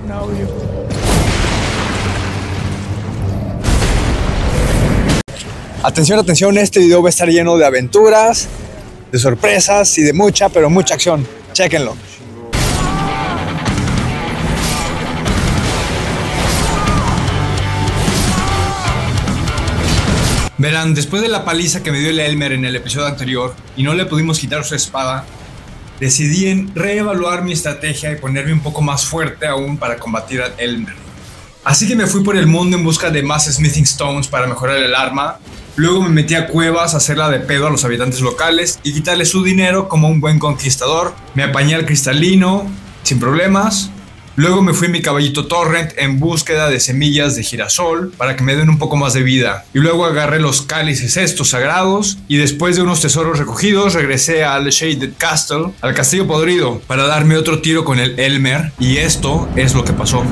audio. Atención, atención, este video va a estar lleno de aventuras, de sorpresas y de mucha, pero mucha acción. Chéquenlo. Verán, después de la paliza que me dio el Elmer en el episodio anterior y no le pudimos quitar su espada, decidí en reevaluar mi estrategia y ponerme un poco más fuerte aún para combatir al Elmer. Así que me fui por el mundo en busca de más Smithing Stones para mejorar el arma. Luego me metí a cuevas a hacerla de pedo a los habitantes locales y quitarle su dinero como un buen conquistador. Me apañé al cristalino sin problemas. Luego me fui en mi caballito Torrent en búsqueda de semillas de girasol para que me den un poco más de vida. Y luego agarré los cálices estos sagrados y después de unos tesoros recogidos regresé al Shaded Castle, al castillo podrido, para darme otro tiro con el Elmer. Y esto es lo que pasó.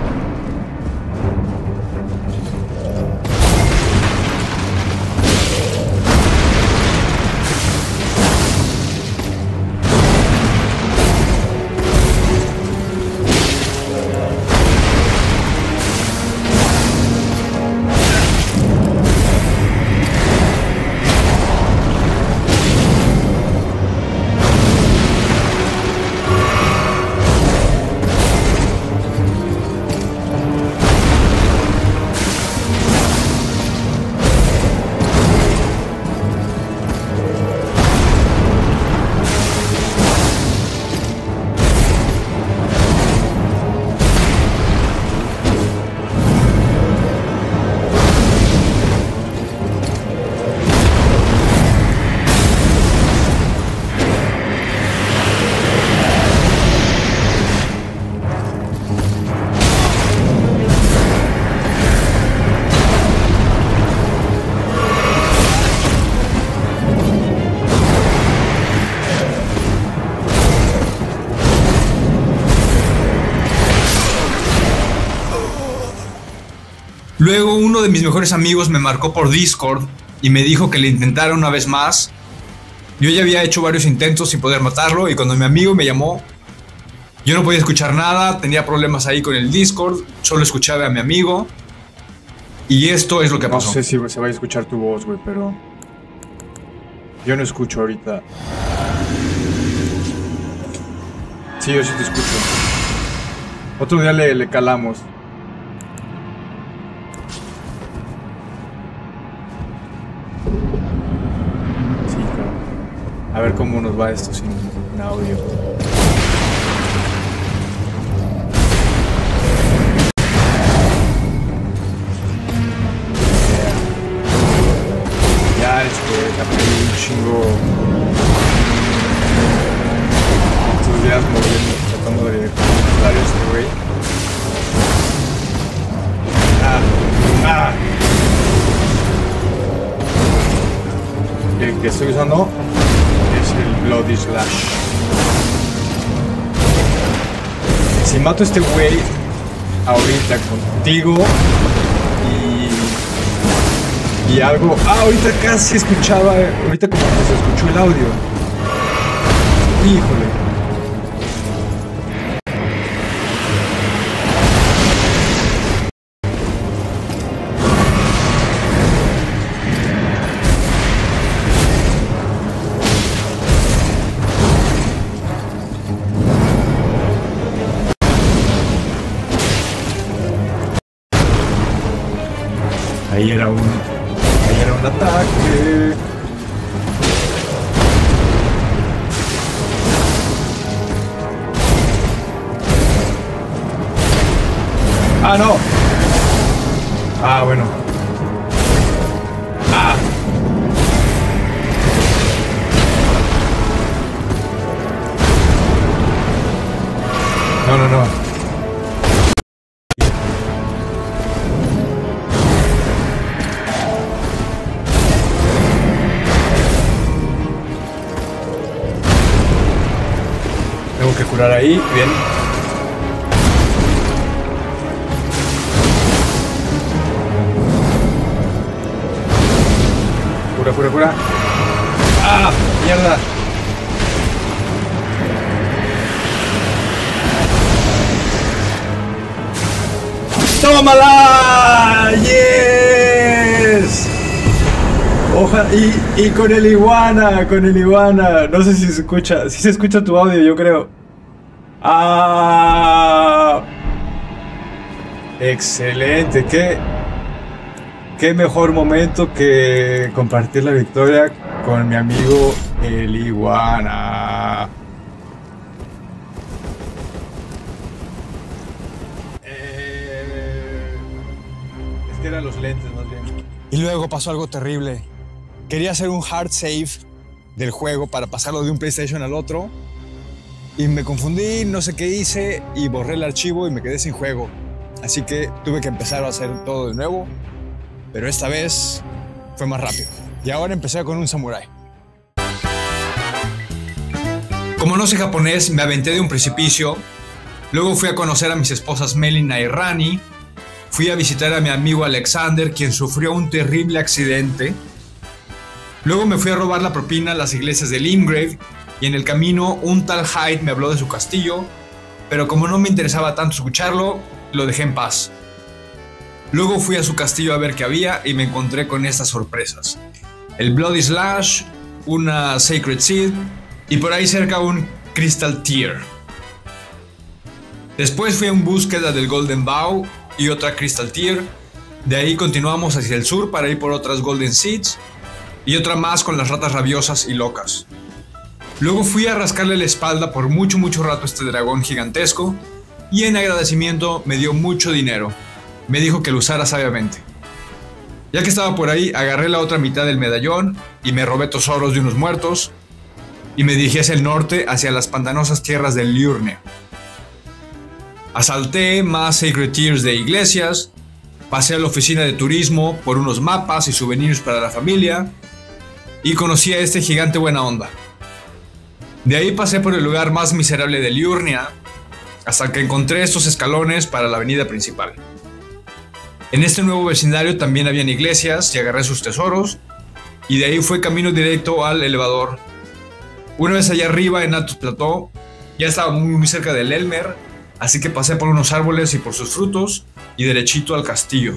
Luego uno de mis mejores amigos me marcó por Discord y me dijo que le intentara una vez más. Yo ya había hecho varios intentos sin poder matarlo y cuando mi amigo me llamó, yo no podía escuchar nada, tenía problemas ahí con el Discord, solo escuchaba a mi amigo y esto es lo que pasó. No sé si se va a escuchar tu voz, güey, pero yo no escucho ahorita. Sí, yo sí te escucho. Otro día le calamos. A ver cómo nos va esto sin audio. Ya aprendí un chingo estos días moviendo, tratando de contar este güey. El que estoy usando es el Bloody Slash. Si mato a este güey ahorita contigo y algo... ahorita casi escuchaba, ahorita como que se escuchó el audio. Híjole. Ahí era un ataque. Ah, no. Ah, bueno. Ah. No. Tengo que curar ahí, bien. Cura. ¡Ah! ¡Mierda! ¡Tómala! ¡Yes! Ojalá, y con el iguana. No sé si se escucha. Si se escucha tu audio, yo creo. ¡Ah! Excelente. Qué mejor momento que compartir la victoria con mi amigo el iguana. Es que eran los lentes más bien. Y luego pasó algo terrible. Quería hacer un hard save del juego para pasarlo de un PlayStation al otro. Y me confundí, no sé qué hice, y borré el archivo y me quedé sin juego. Así que tuve que empezar a hacer todo de nuevo. Pero esta vez fue más rápido. Y ahora empecé con un samurái. Como no sé japonés, me aventé de un precipicio. Luego fui a conocer a mis esposas Melina y Rani. Fui a visitar a mi amigo Alexander, quien sufrió un terrible accidente. Luego me fui a robar la propina a las iglesias de Limgrave. Y en el camino un tal Hyde me habló de su castillo. Pero como no me interesaba tanto escucharlo, lo dejé en paz. Luego fui a su castillo a ver qué había y me encontré con estas sorpresas. El Bloody Slash, una Sacred Seed y por ahí cerca un Crystal Tear. Después fui en búsqueda del Golden Bow y otra Crystal Tear. De ahí continuamos hacia el sur para ir por otras Golden Seeds y otra más con las ratas rabiosas y locas. Luego fui a rascarle la espalda por mucho rato a este dragón gigantesco y en agradecimiento me dio mucho dinero. Me dijo que lo usara sabiamente. Ya que estaba por ahí, agarré la otra mitad del medallón y me robé tesoros de unos muertos y me dirigí hacia el norte, hacia las pantanosas tierras de Liurne. Asalté más Sacred Tears de iglesias, pasé a la oficina de turismo por unos mapas y souvenirs para la familia y conocí a este gigante buena onda. De ahí pasé por el lugar más miserable de Liurnia hasta que encontré estos escalones para la avenida principal. En este nuevo vecindario también habían iglesias y agarré sus tesoros y de ahí fue camino directo al elevador. Una vez allá arriba en Athos Plateau ya estaba muy cerca del Elmer, así que pasé por unos árboles y por sus frutos y derechito al castillo.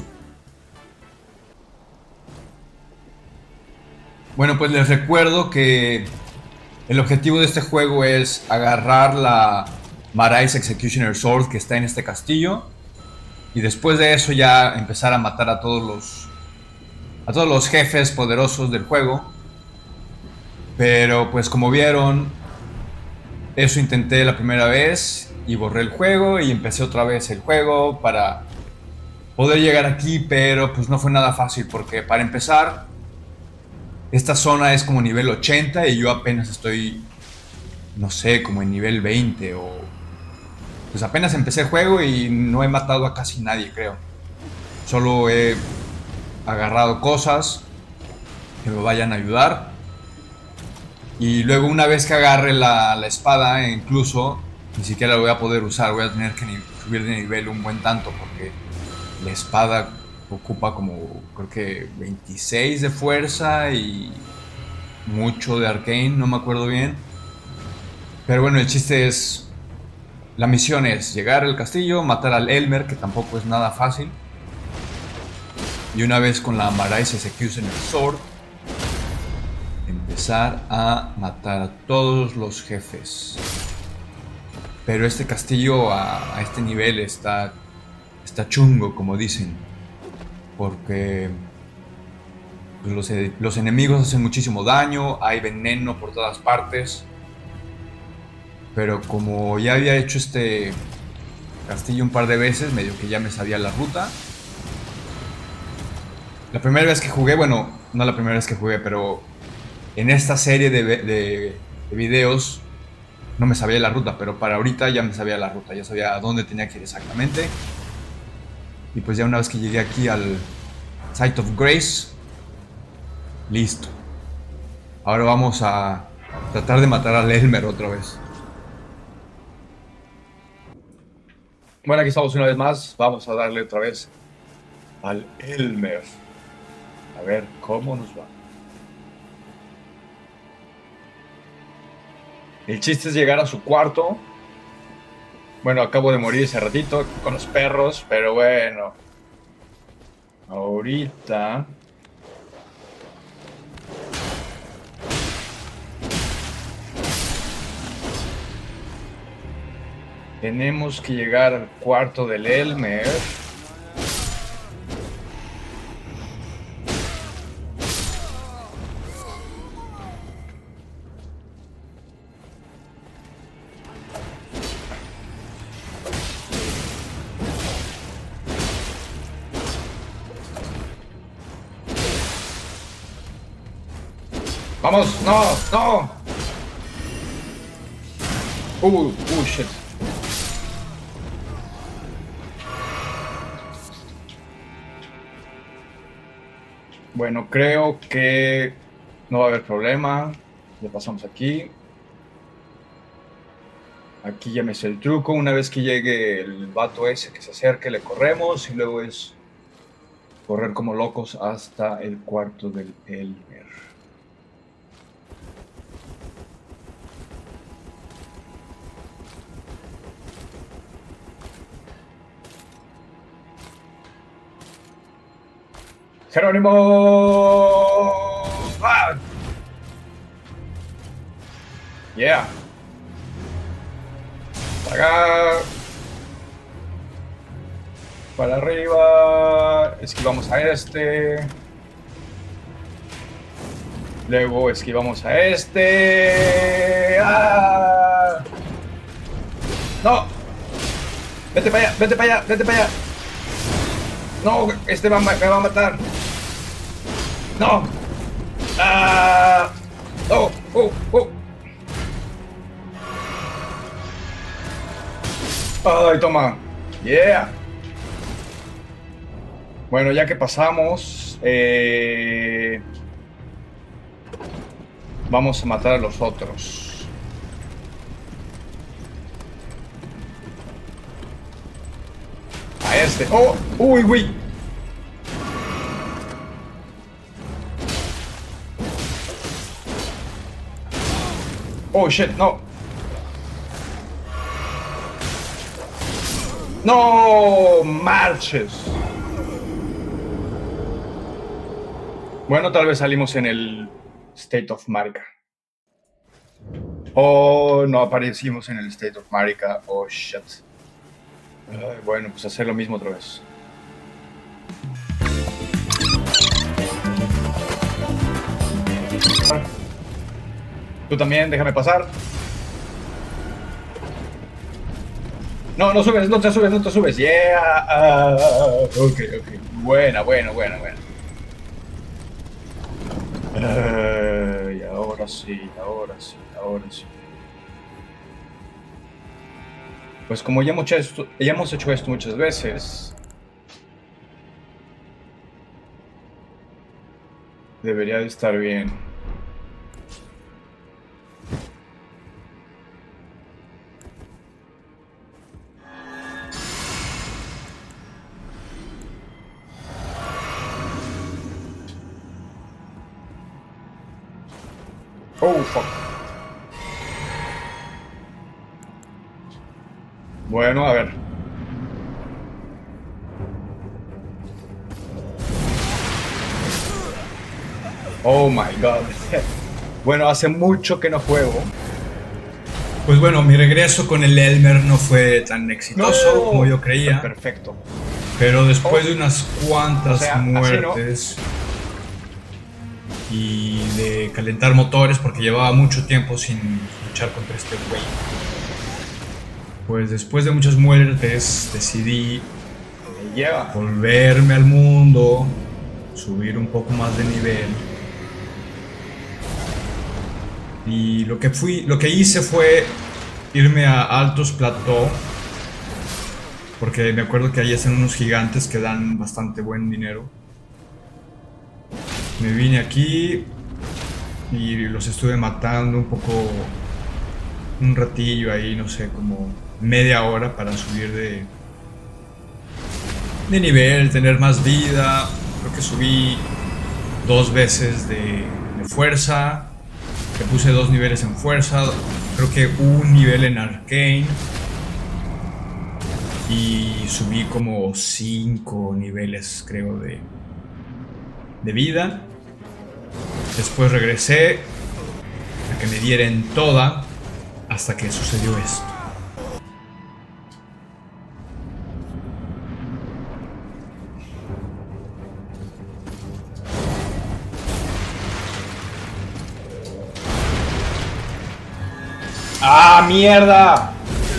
Bueno, pues les recuerdo que el objetivo de este juego es agarrar la Marais Executioner Sword que está en este castillo. Y después de eso ya empezar a matar a todos los jefes poderosos del juego. Pero pues como vieron, eso intenté la primera vez y borré el juego y empecé otra vez el juego para poder llegar aquí, pero pues no fue nada fácil porque para empezar, esta zona es como nivel 80 y yo apenas estoy, no sé, como en nivel 20 o... Pues apenas empecé el juego y no he matado a casi nadie, creo. Solo he agarrado cosas que me vayan a ayudar. Y luego una vez que agarre la espada, incluso, ni siquiera la voy a poder usar. Voy a tener que subir de nivel un buen tanto porque la espada ocupa como, creo que 26 de fuerza y mucho de arcane, no me acuerdo bien. Pero bueno, el chiste es... La misión es llegar al castillo, matar al Elmer, que tampoco es nada fácil. Y una vez con la Marais Executioner Sword, empezar a matar a todos los jefes. Pero este castillo a este nivel está chungo, como dicen. Porque pues, los enemigos hacen muchísimo daño, hay veneno por todas partes. Pero como ya había hecho este castillo un par de veces, medio que ya me sabía la ruta. La primera vez que jugué, bueno, no la primera vez que jugué, pero en esta serie de videos no me sabía la ruta, pero para ahorita ya me sabía la ruta, ya sabía a dónde tenía que ir exactamente. Y pues ya una vez que llegué aquí al Site of Grace, listo. Ahora vamos a tratar de matar al Elmer otra vez. Bueno, aquí estamos una vez más. Vamos a darle otra vez al Elmer. A ver cómo nos va. El chiste es llegar a su cuarto Bueno, acabo de morir hace ratito con los perros, pero bueno. Ahorita... tenemos que llegar al cuarto del Elmer. ¡Vamos! ¡No! ¡No! Shit. Bueno, creo que no va a haber problema. Ya pasamos aquí. Aquí ya me sé el truco. Una vez que llegue el vato ese que se acerque, le corremos y luego es correr como locos hasta el cuarto del Elmer. ¡Jerónimo! ¡Ah! ¡Yeah! Acá. Para arriba. Esquivamos a este. Luego esquivamos a este. ¡Ah! ¡No! ¡Vete para allá! ¡Vete para allá! ¡Vete para allá! ¡No! Este me va a matar. ¡No! ¡Ah! ¡Oh! ¡Oh! ¡Oh! ¡Ay, toma! ¡Yeah! Bueno, ya que pasamos, vamos a matar a los otros. A este. ¡Oh! ¡Uy, uy! ¡Oh, shit! ¡No! ¡No marches! Bueno, tal vez salimos en el State of Marika. Oh, no aparecimos en el State of Marika. Oh, shit. Bueno, pues hacer lo mismo otra vez. Tú también, déjame pasar. No, no subes, no te subes, no te subes. Yeah. Ok. Buena. Y ahora sí. Pues como ya hemos hecho esto muchas veces, debería de estar bien. Oh, fuck. Bueno, a ver. Oh my god. Bueno, hace mucho que no juego. Pues bueno, mi regreso con el Elmer no fue tan exitoso como yo creía. Perfecto. Pero después de unas cuantas muertes y de calentar motores porque llevaba mucho tiempo sin luchar contra este güey, pues después de muchas muertes decidí volverme al mundo, subir un poco más de nivel. Y lo que hice fue irme a altos plató, porque me acuerdo que ahí hacen unos gigantes que dan bastante buen dinero. Me vine aquí y los estuve matando un ratillo ahí, no sé, como media hora para subir de nivel, tener más vida. Creo que subí 2 veces de fuerza. Le puse 2 niveles en fuerza, creo que un nivel en Arcane. y subí como 5 niveles, creo, de vida. Después regresé a que me dieran toda hasta que sucedió esto. ¡Ah, mierda!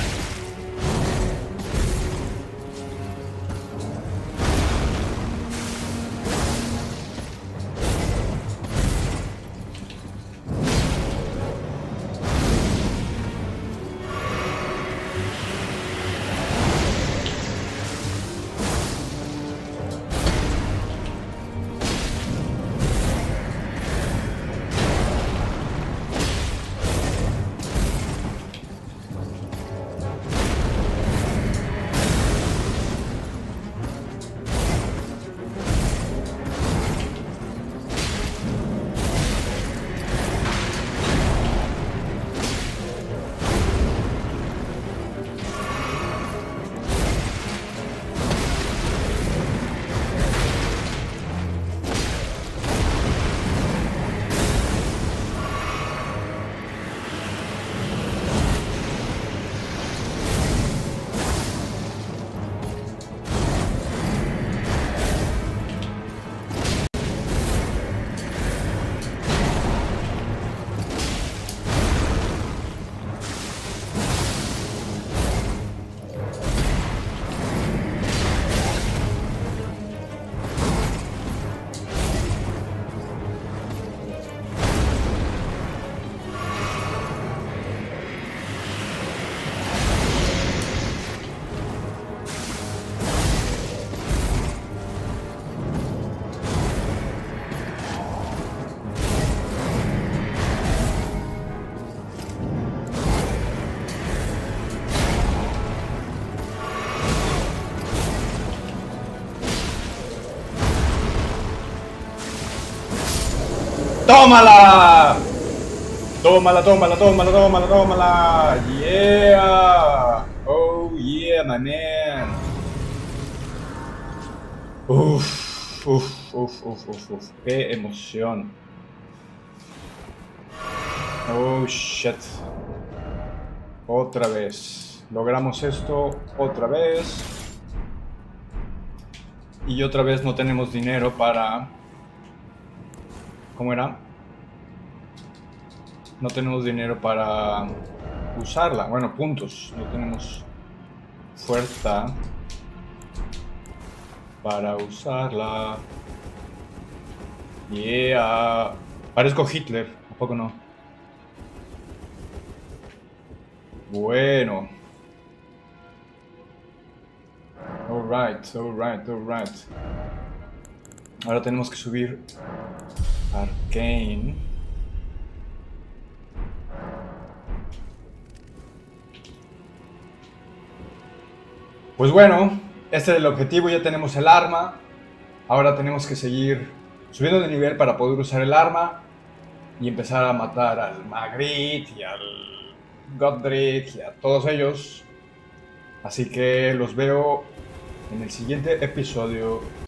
¡Tómala! Tómala, tómala, tómala, tómala, tómala. Yeah. Oh yeah, my man. Uf, uf, uf, uf, uf, uf. Qué emoción. Oh shit. Otra vez. Logramos esto otra vez. Y otra vez no tenemos dinero para... ¿Cómo era? No tenemos dinero para usarla. Bueno, puntos. No tenemos fuerza para usarla. Yeah. Parezco Hitler. ¿A poco no? Bueno. Alright, alright, alright. Ahora tenemos que subir Arcane. Pues bueno, este es el objetivo, ya tenemos el arma. Ahora tenemos que seguir subiendo de nivel para poder usar el arma y empezar a matar al Magritte y al Godric y a todos ellos. Así que los veo en el siguiente episodio